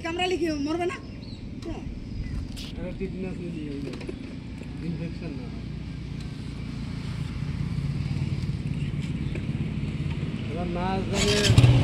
কামড়ালে কি মরবে না? টিটনাস নিয়ে ইনফেকশন না এবার না জানে